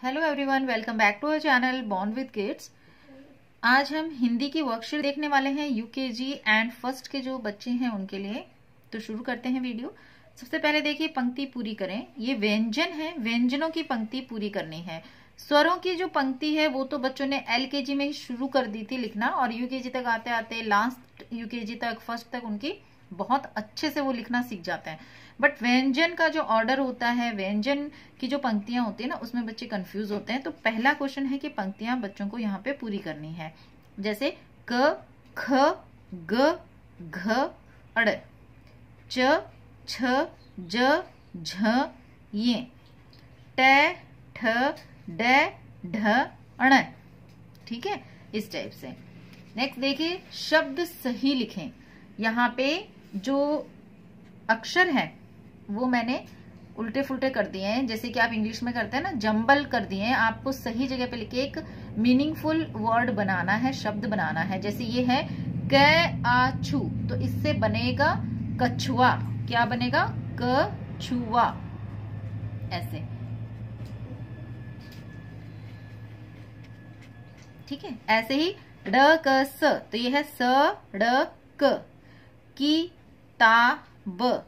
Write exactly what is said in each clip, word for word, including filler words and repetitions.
Hello everyone, welcome back to our channel born with kids. आज हम हिंदी की worksheet देखने वाले हैं यूकेजी एंड फर्स्ट के जो बच्चे हैं उनके लिए। तो शुरू करते हैं वीडियो। सबसे पहले देखिए, पंक्ति पूरी करें। ये व्यंजन है, व्यंजनों की पंक्ति पूरी करनी है। स्वरों की जो पंक्ति है वो तो बच्चों ने एलकेजी में ही शुरू कर दी थी लिखना, और यूकेजी तक आते आते लास्ट यूकेजी तक फर्स्ट तक उनकी बहुत अच्छे से वो लिखना सीख जाते हैं। बट व्यंजन का जो ऑर्डर होता है, व्यंजन की जो पंक्तियां होती है ना, उसमें बच्चे कंफ्यूज होते हैं। तो पहला क्वेश्चन है कि पंक्तियां बच्चों को यहाँ पे पूरी करनी है। जैसे क, ख, ग, घ, अड़, च, छ, ज, झ, ये, ट, ठ, ड, ढ, अण। ठीक है, इस टाइप से। नेक्स्ट देखिए, शब्द सही लिखें। यहाँ पे जो अक्षर है वो मैंने उल्टे फुल्टे कर दिए हैं, जैसे कि आप इंग्लिश में करते हैं ना, जंबल कर दिए हैं। आपको सही जगह पे लिखे एक मीनिंगफुल वर्ड बनाना है, शब्द बनाना है। जैसे ये है क आ छू, तो इससे बनेगा कछुआ। क्या बनेगा? कछुआ। ऐसे, ठीक है। ऐसे ही ड क स, तो ये है स ड क। की ता ब,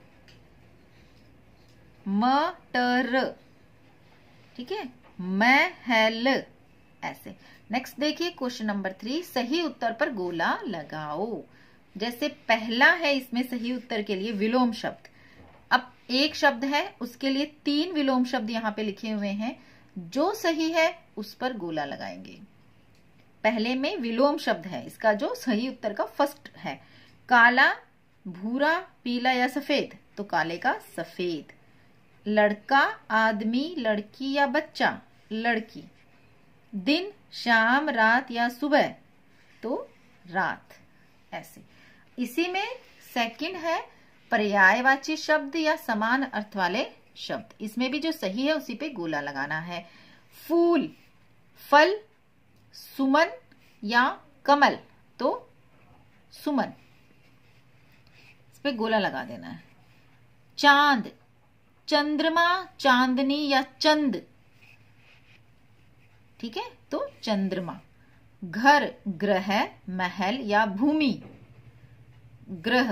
मटर, ठीक है। महल, ऐसे। नेक्स्ट देखिए, क्वेश्चन नंबर थ्री, सही उत्तर पर गोला लगाओ। जैसे पहला है इसमें सही उत्तर के लिए विलोम शब्द। अब एक शब्द है, उसके लिए तीन विलोम शब्द यहाँ पे लिखे हुए हैं। जो सही है उस पर गोला लगाएंगे। पहले में विलोम शब्द है, इसका जो सही उत्तर का फर्स्ट है। काला, भूरा, पीला या सफेद, तो काले का सफेद। लड़का, आदमी, लड़की या बच्चा, लड़की। दिन, शाम, रात या सुबह, तो रात। ऐसे। इसी में सेकंड है पर्यायवाची शब्द या समान अर्थ वाले शब्द। इसमें भी जो सही है उसी पे गोला लगाना है। फूल, फल, सुमन या कमल, तो सुमन, इस पे गोला लगा देना है। चांद, चंद्रमा, चांदनी या चंद, ठीक है, तो चंद्रमा। घर, ग्रह, महल या भूमि, ग्रह।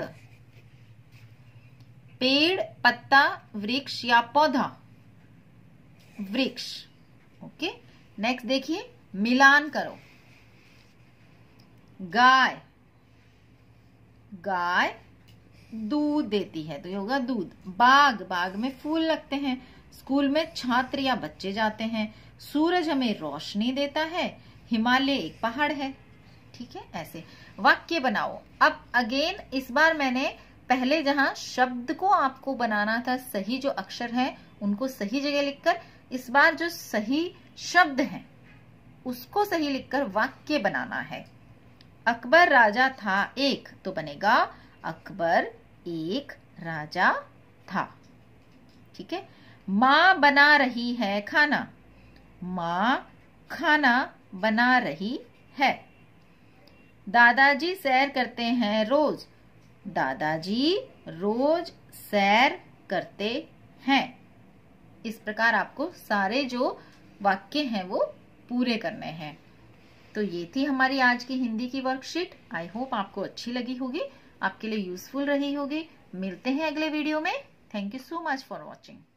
पेड़, पत्ता, वृक्ष या पौधा, वृक्ष। ओके। नेक्स्ट देखिए, मिलान करो। गाय, गाय दूध देती है, तो ये होगा दूध। बाग, बाग में फूल लगते हैं। स्कूल में छात्र या बच्चे जाते हैं। सूरज हमें रोशनी देता है। हिमालय एक पहाड़ है, ठीक है। ऐसे वाक्य बनाओ। अब अगेन इस बार मैंने पहले जहां शब्द को आपको बनाना था, सही जो अक्षर हैं उनको सही जगह लिखकर, इस बार जो सही शब्द है उसको सही लिखकर वाक्य बनाना है। अकबर राजा था एक, तो बनेगा अकबर एक राजा था, ठीक है। माँ बना रही है खाना, माँ खाना बना रही है। दादाजी सैर करते हैं रोज, दादाजी रोज सैर करते हैं। इस प्रकार आपको सारे जो वाक्य हैं वो पूरे करने हैं। तो ये थी हमारी आज की हिंदी की वर्कशीट। आई होप आपको अच्छी लगी होगी, आपके लिए यूजफुल रही होगी। मिलते हैं अगले वीडियो में। Thank you so much for watching.